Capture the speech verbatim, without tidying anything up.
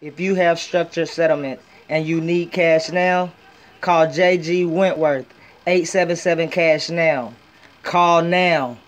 If you have structured settlement and you need cash now, call J G Wentworth, eight seven seven cash now. Call now.